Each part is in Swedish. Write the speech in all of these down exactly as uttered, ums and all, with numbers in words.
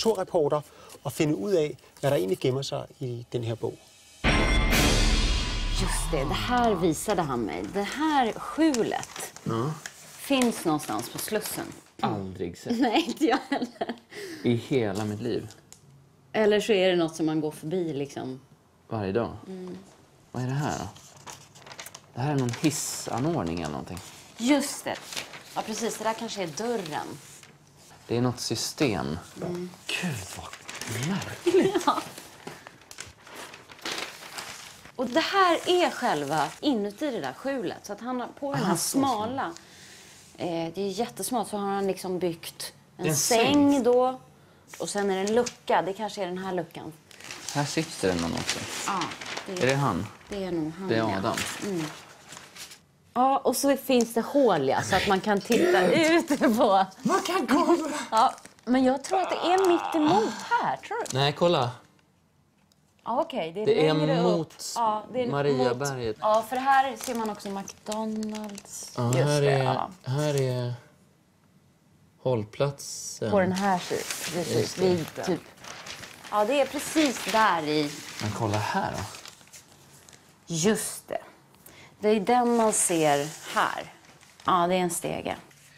naturrapporter och finne ud af, vad der egentlig gemmer sig i den här bog. Just det, det här visade han mig. Det här skjulet ja. finns någonstans på Slussen. Aldrig sett. Nej, inte jag heller. I hela mitt liv. Eller så är det något som man går förbi liksom. Varje dag. Mm. Vad är det här då? Det här är någon hissanordning eller någonting. Just det. Ja, precis. Det där kanske är dörren. Det är något system. Mm. Gud, vad märkligt. Ja. Och det här är själva inuti det där skjulet. Så att han har på den här smala... Eh, det är jättesmalt. Så har han liksom byggt en, en säng, säng då. Och sen är det en lucka. Det kanske är den här luckan. Här sitter det någon också. Ja. Det är, är det han? Det är nog han, Det är Adam. Ja. Mm. Ja, och så finns det hål, ja, så att man kan titta ut på... Man kan kolla! Ja, men jag tror att det är mitt emot här, tror du? Nej, kolla. Ja, okej. Okay, det är, det är längre mot upp. Ja, det är Mariaberget. Mot... Ja, för här ser man också McDonalds. Ja, Just här, det, är, ja. här är hållplatsen. På den här sidan. Precis, vid typ... Ja, det är precis där i... Men kolla här då. Just det. Det är den man ser här. Ja, det är en stege.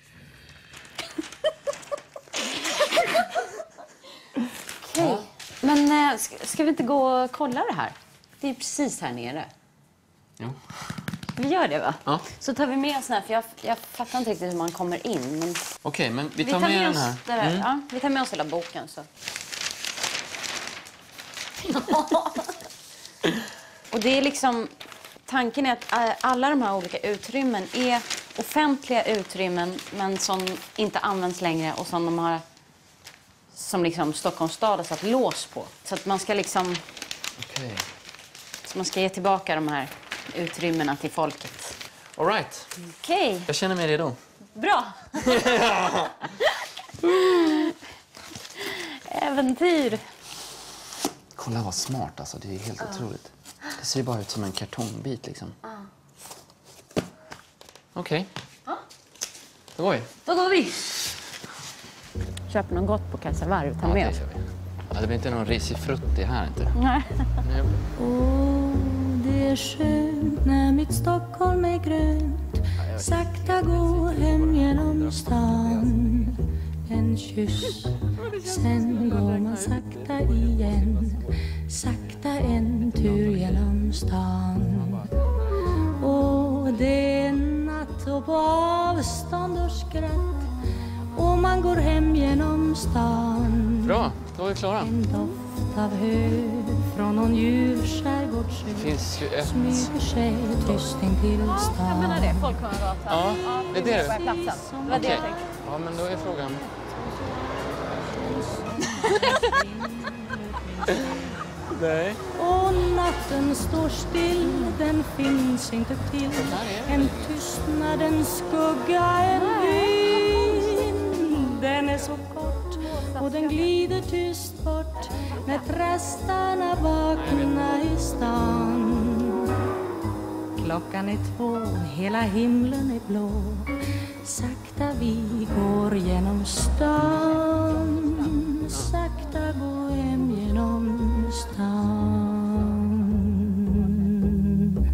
Okej. Okay. Men äh, ska, ska vi inte gå och kolla det här? Det är precis här nere. Jo. Vi gör det, va? Ja. Så tar vi med oss den här, för jag, jag fattar inte riktigt hur man kommer in. Men... Okej, okay, men vi tar, vi tar med, med den här. Där, mm. Ja, vi tar med oss hela boken, så. Och det är liksom... Tanken är att alla de här olika utrymmen är offentliga utrymmen, men som inte används längre och som de har, som liksom Stockholms stad har satt lås på. Så att man ska liksom, okay. så man ska ge tillbaka de här utrymmena till folket. All right. Okej. Okay. Jag känner mig redo. Bra. Äventyr. Kolla vad smart, alltså. Det är helt uh. otroligt. Det ser bara ut som en kartongbit liksom. Ah. Okej. Okay. Ah. Då går vi. Då går vi. Köper något gott på Casavar och ta ja, med. Det, vi. Ja, det blir inte någon risifrutti här inte. Nej. Åh, det är skönt när mitt Stockholm är grönt. Ja, sakta gå hem genom stan. En kyss, sen går man sakta igen. Sakta en tur genom stan. Och det är natt och på avstånd och skratt. Och man går hem genom stan. Bra, då är vi klara. En doft av hö från någon djur skärgårdsö. Det finns ju ett... Smyger sig tyst in till stan. Ja, jag menar det. Folkungagatan. Ja, ja, det är det. Det platsen. Det var det jag tänkte. Ja, men då är frågan... Nej. Och natten står still, den finns inte till. En tystnadens skugga, en vind. Den är så kort och den glider tyst bort när trastarna vaknar i stan. Klockan är två, hela himlen är blå. Sakta vi går genom stan. Sakta gå hem genom stan.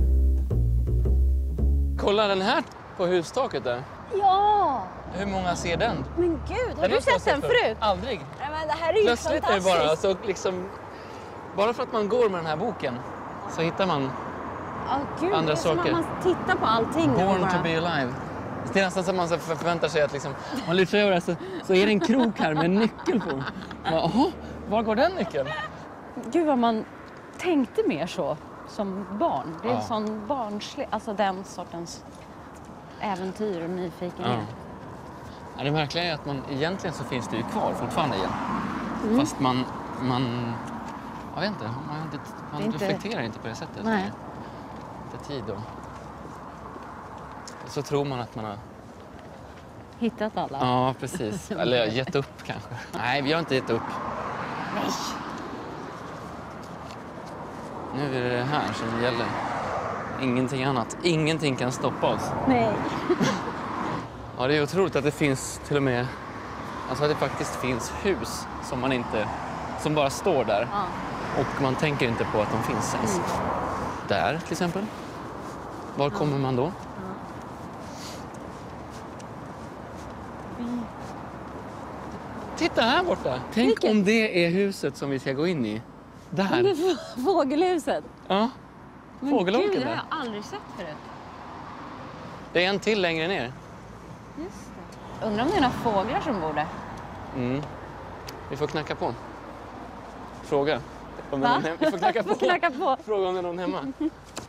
Kolla den här på hustaket där. Ja! Hur många ser den? Men gud, har den du sett den förut? Aldrig. Nej, men det här är ju plötsligt fantastiskt. är det bara, alltså, liksom, bara för att man går med den här boken så hittar man oh, gud, andra det är saker. Som att man tittar på allting. Born bara... to be alive. Det är nästan som man förväntar sig att liksom, man lyfter över det så, så är det en krok här med en nyckel på. Jaha, var går den nyckeln? Gud vad man tänkte mer så som barn. Det är ja. en sån barnslig, alltså den sortens äventyr och nyfikenhet. Ja. Ja, det märkliga är att man, egentligen så finns det ju kvar fortfarande igen. Mm. Fast man, man, jag vet inte, man, inte, man inte... reflekterar inte på det sättet. Nej. Inte tid då. Så tror man att man har... Hittat alla? Ja, precis. Eller gett upp kanske. Nej, vi har inte gett upp. Nej. Nu är det det här som gäller. Ingenting annat. Ingenting kan stoppa oss. Nej. Ja, det är otroligt att det finns till och med Alltså att det faktiskt finns hus som man inte, som bara står där. Ja. Och man tänker inte på att de finns ens. Mm. Där till exempel. Var kommer man då? Titta här borta! Tänk Vilket? om det är huset som vi ska gå in i. Där. Fågelhuset. Ja. Men Fågelholken gud, det har där. jag aldrig sett förut. Det är en till längre ner. Just det. Undrar om det är några fåglar som bor där. Mm. Vi får knacka på. Fråga. Om det är Va? någon hem- Vi får knacka på. Knacka på. Fråga om det är någon hemma.